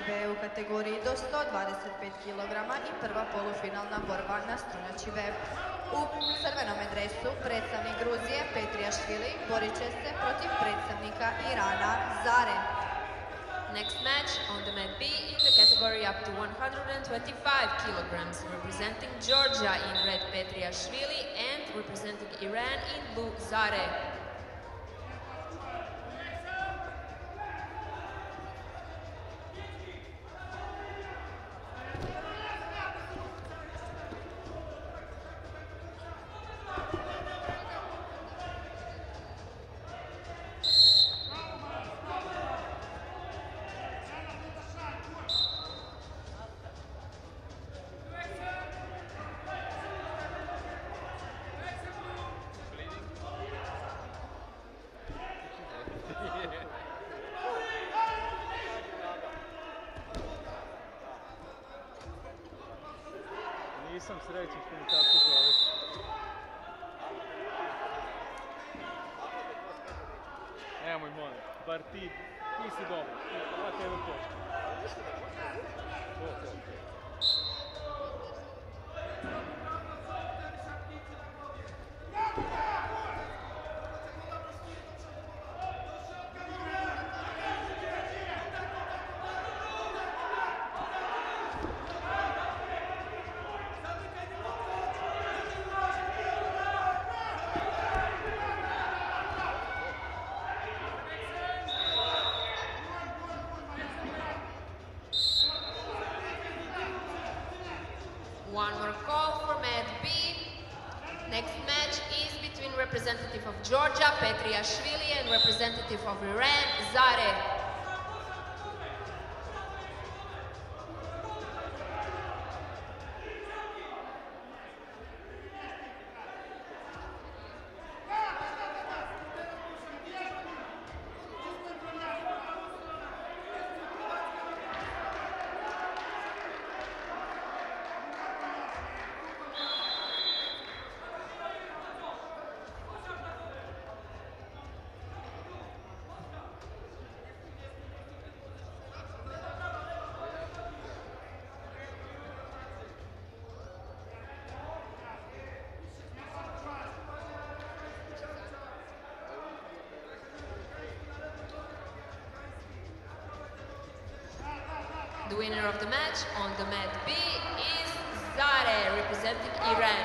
B u kategoriji do 125 kg i prva polufinalna borba na strunjači B. U crvenom dresu predstavnik Gruzije Petrijašvili borit će se protiv predstavnika Irana Zare. Next match on the mat B in the category up to 125 kilograms, representing Georgia in red Petriashvili and representing Iran in blue Zare. Nisam srećen što mi tako zove. Nemoj molim, bar ti si dobar, imate jednu točku. One more call for mat B. Next match is between representative of Georgia Petriashvili and representative of Iran Zare. The winner of the match on the mat B is Zare, representing Iran.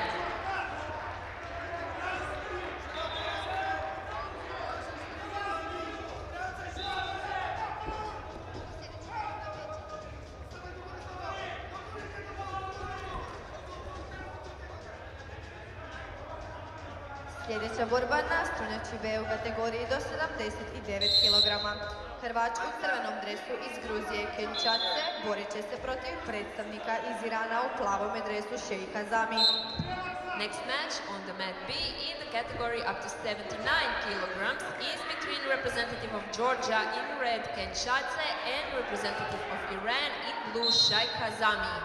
Sljedeća borba na strunjači B u kategoriji do 79 kg. Hrvač u crvenom dresu iz Gruzije Kenčatse borit će se protiv predstavnika iz Irana u plavom dresu Šejka Zami. Next match on the mat B in the category up to 79 kilograms is between representative of Georgia in red Kenčatse and representative of Iran in blue Sheikh Hazami.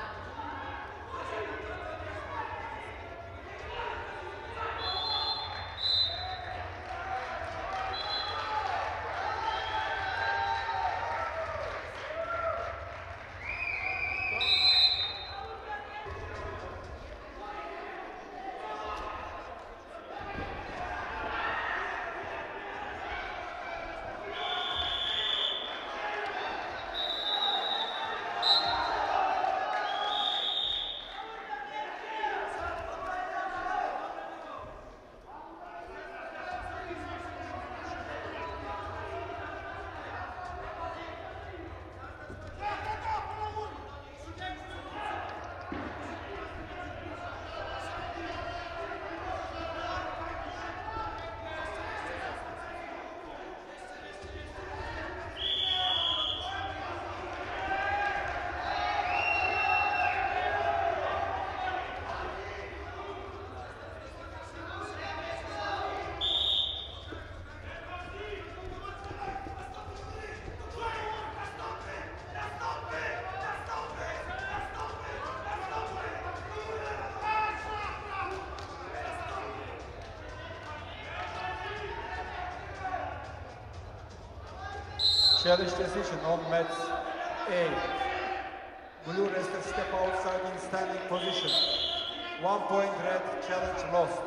Challenge decision on mat A. Blue wrestler step outside in standing position. 1 point red, challenge lost.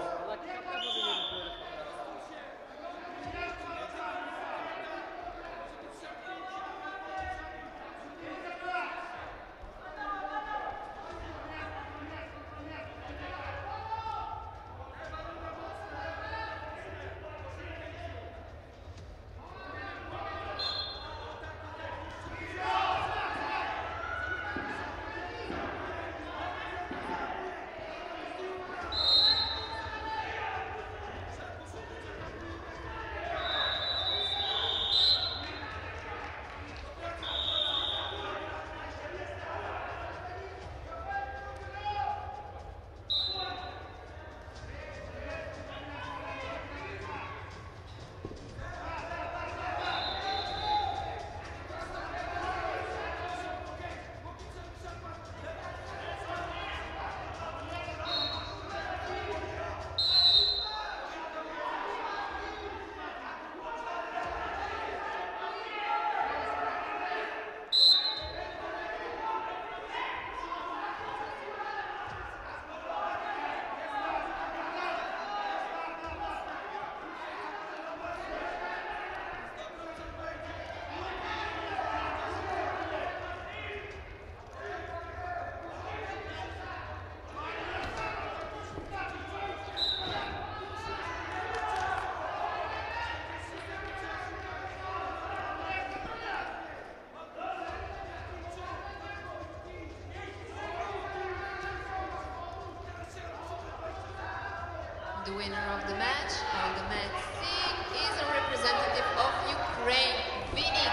The winner of the match, on the mat C, is a representative of Ukraine, Vinik.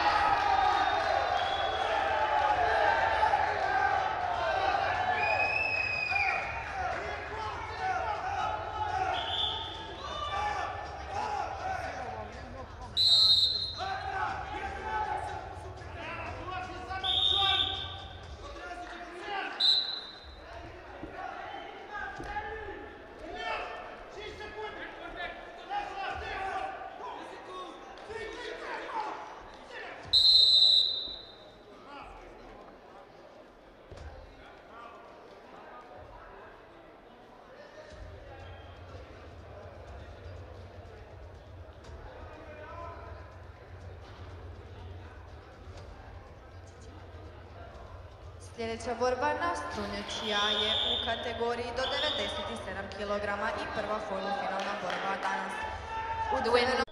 Sljedeća borba na strunjačija je u kategoriji do 97 kg i prva polufinalna borba danas. The winner